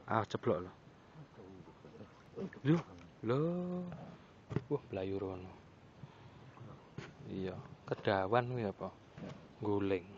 Ah, ceplok lho. Lho, lho. Wah, blayu rono. Iya, kedawan kuwi apa? Guling.